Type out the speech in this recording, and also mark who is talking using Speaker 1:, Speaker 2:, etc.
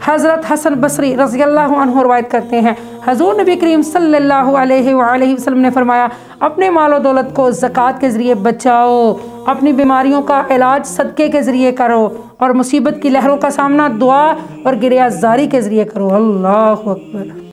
Speaker 1: हज़रत हसन बसरी रज़ियल्लाहु अन्हु रवायत करते हैं, हज़ूर नबी करीम सल्लल्लाहु अलैहि वसल्लम ने फरमाया, अपने मालो दौलत को ज़कात के ज़रिए बचाओ, अपनी बीमारियों का इलाज सदक़े के ज़रिए करो और मुसीबत की लहरों का सामना दुआ और गिरियाज़ारी के ज़रिए करो। अल्लाहु अकबर।